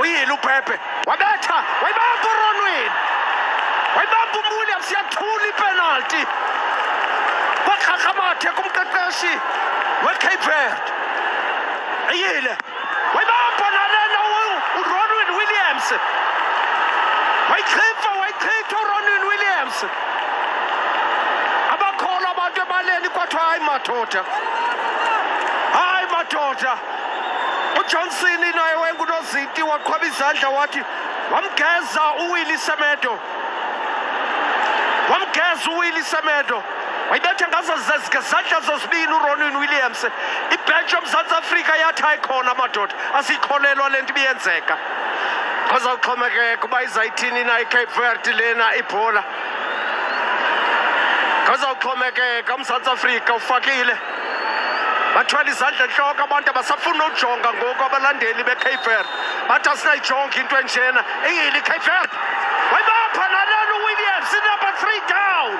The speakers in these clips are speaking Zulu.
uyile uPepe wabetha wayibamba uRonwen wayibamba uWilliams yathula ipenalty wakhakhamathe kumqeqeshi weCape Verde uyile wayibamba nalena uRonwen Williams wayichitha uRonwen Williams abakhola abantu ebaleni kwathiwa hayi madoda uJohnson naye wengunozinti waqhwaba izandla wathi wamgeza uWilly Semedo wayibetha ngazo ngezandla zozibini uRonwen Williams ibhench yoMzantsi Afrika yathi ayikhona madoda asiyikholelwa le nto ibiyenzeka kuzawuxhomekeka uba izayithini na iCape Verde lena ibhola kuzawuxhomekeka uMzantsi Afrika ufakile bathwala izandla entloko abantu abasafuna ujonga ngoku abalandeli beCape Verde bathi asinayijonga into enjena iyile iCape Verde wayibapha nalena uWilliams number 3 down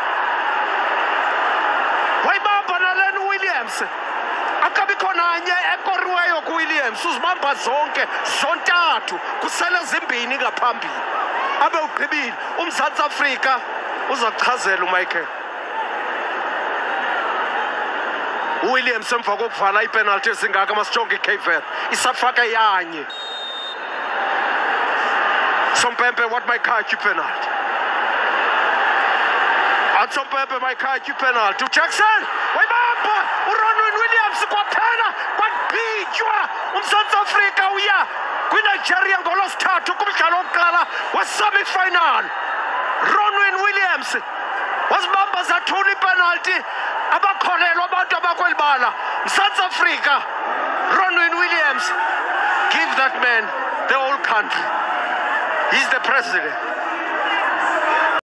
wayibapha nalena uWilliams akabikho nanye ekoriweyo kuWilliams uzibamba zonke zontathu kusele zimbini ngaphambili abe ugqibile uMzantsi Afrika uzachazela uMichael uWilliams emva kokuvala ipenalty ezingaka masijonge iCape Verde isafaka yanye Sompempe what mayikhathi ipenalty Sompempe mayikhathi ipenalty uJackson wayibamba uRonwen Williams kwaphela kwagqitywa uMzantsi Afrika uya kwiNigeria ngolosithathu kumdlalo wokuqala we-semi-final Ronwen Williams wazibamba zathula ipenalty abakholelwa abantu abakweli bala South Africa Ronwen Williams give that man the whole country he's the president